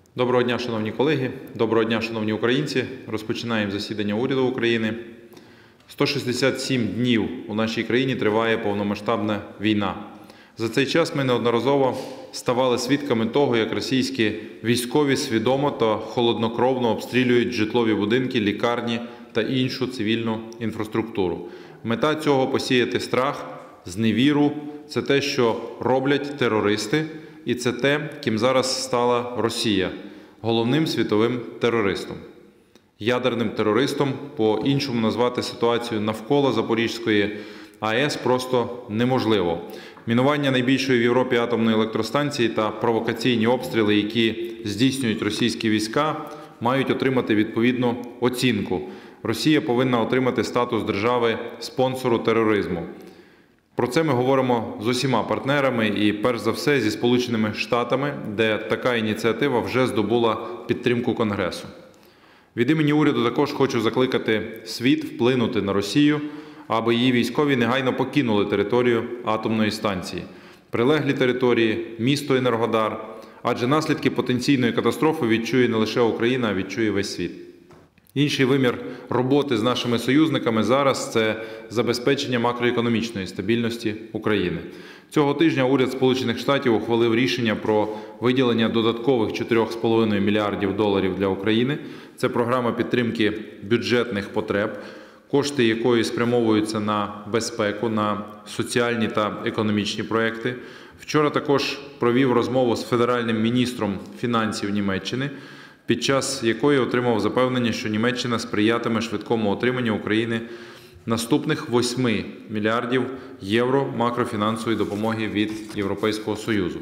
Доброго дня, шановні колеги, доброго дня, шановні українці. Розпочинаємо засідання уряду України. 167 днів у нашій країні триває повномасштабна війна. За цей час ми неодноразово ставали свідками того, як російські військові свідомо та холоднокровно обстрілюють житлові будинки, лікарні та іншу цивільну інфраструктуру. Мета цього – посіяти страх, зневіру – це те, що роблять терористи, і це те, ким зараз стала Росія – головним світовим терористом. Ядерним терористом, по-іншому назвати ситуацію навколо Запорізької АЕС просто неможливо. Мінування найбільшої в Європі атомної електростанції та провокаційні обстріли, які здійснюють російські війська, мають отримати відповідну оцінку. Росія повинна отримати статус держави-спонсору тероризму. Про це ми говоримо з усіма партнерами і, перш за все, зі Сполученими Штатами, де така ініціатива вже здобула підтримку Конгресу. Від імені уряду також хочу закликати світ вплинути на Росію, аби її військові негайно покинули територію атомної станції, прилеглі території, місто Енергодар, адже наслідки потенційної катастрофи відчує не лише Україна, а відчує весь світ. Інший вимір роботи з нашими союзниками зараз – це забезпечення макроекономічної стабільності України. Цього тижня уряд Сполучених Штатів ухвалив рішення про виділення додаткових $4,5 мільярдів для України. Це програма підтримки бюджетних потреб, кошти якої спрямовуються на безпеку, на соціальні та економічні проекти. Вчора також провів розмову з федеральним міністром фінансів Німеччини, під час якої отримав запевнення, що Німеччина сприятиме швидкому отриманню України наступних 8 мільярдів євро макрофінансової допомоги від Європейського Союзу.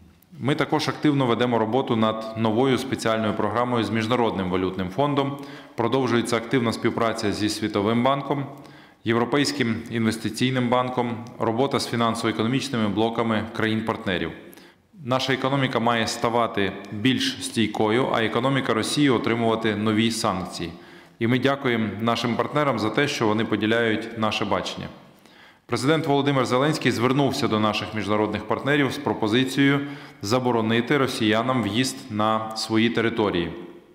Ми також активно ведемо роботу над новою спеціальною програмою з Міжнародним валютним фондом. Продовжується активна співпраця зі Світовим банком, Європейським інвестиційним банком, робота з фінансово-економічними блоками країн-партнерів. Наша економіка має ставати більш стійкою, а економіка Росії отримувати нові санкції. І ми дякуємо нашим партнерам за те, що вони поділяють наше бачення. Президент Володимир Зеленський звернувся до наших міжнародних партнерів з пропозицією заборонити росіянам в'їзд на свої території.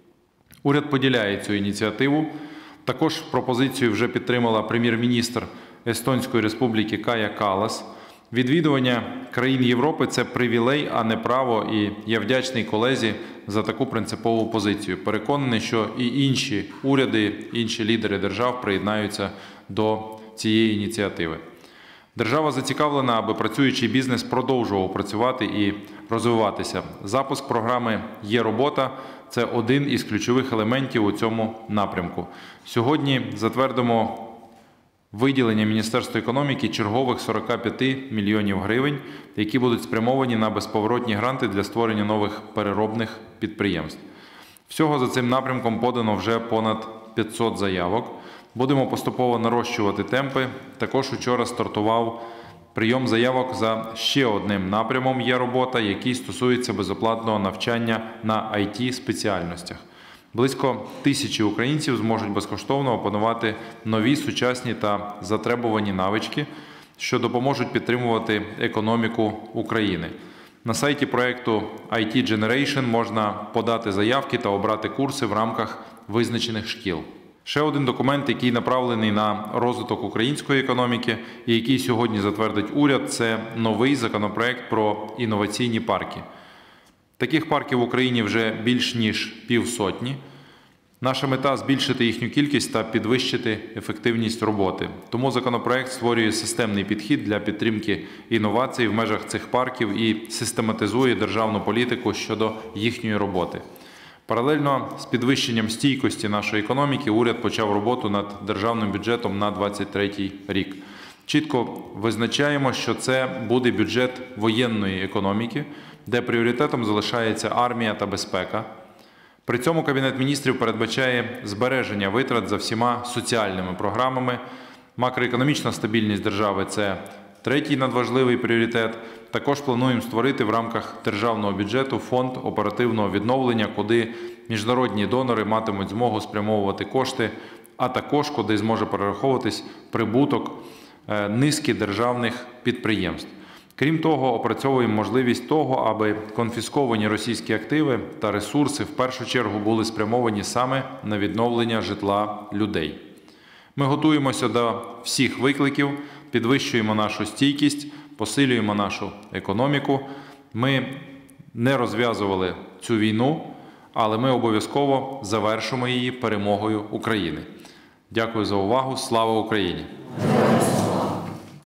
Уряд поділяє цю ініціативу. Також пропозицію вже підтримала прем'єр-міністр Естонської республіки Кая Каллас. Відвідування країн Європи – це привілей, а не право, і я вдячний колезі за таку принципову позицію. Переконаний, що і інші уряди, інші лідери держав приєднаються до цієї ініціативи. Держава зацікавлена, аби працюючий бізнес продовжував працювати і розвиватися. Запуск програми «Є робота» – це один із ключових елементів у цьому напрямку. Сьогодні затвердимо виділення Міністерства економіки чергових 45 мільйонів гривень, які будуть спрямовані на безповоротні гранти для створення нових переробних підприємств. Всього за цим напрямком подано вже понад 500 заявок. Будемо поступово нарощувати темпи. Також вчора стартував прийом заявок за ще одним напрямом «Є робота», який стосується безоплатного навчання на IT-спеціальностях. Близько 1000 українців зможуть безкоштовно опанувати нові, сучасні та затребувані навички, що допоможуть підтримувати економіку України. На сайті проєкту IT Generation можна подати заявки та обрати курси в рамках визначених шкіл. Ще один документ, який направлений на розвиток української економіки і який сьогодні затвердить уряд – це новий законопроект про інноваційні парки. Таких парків в Україні вже більш ніж півсотні. Наша мета – збільшити їхню кількість та підвищити ефективність роботи. Тому законопроект створює системний підхід для підтримки інновацій в межах цих парків і систематизує державну політику щодо їхньої роботи. Паралельно з підвищенням стійкості нашої економіки уряд почав роботу над державним бюджетом на 2023 рік. Чітко визначаємо, що це буде бюджет воєнної економіки, де пріоритетом залишається армія та безпека. При цьому Кабінет міністрів передбачає збереження витрат за всіма соціальними програмами. Макроекономічна стабільність держави – це третій надважливий пріоритет. Також плануємо створити в рамках державного бюджету фонд оперативного відновлення, куди міжнародні донори матимуть змогу спрямовувати кошти, а також куди зможе перераховуватись прибуток низки державних підприємств. Крім того, опрацьовуємо можливість того, аби конфісковані російські активи та ресурси в першу чергу були спрямовані саме на відновлення житла людей. Ми готуємося до всіх викликів, підвищуємо нашу стійкість, посилюємо нашу економіку. Ми не розв'язували цю війну, але ми обов'язково завершимо її перемогою України. Дякую за увагу. Слава Україні!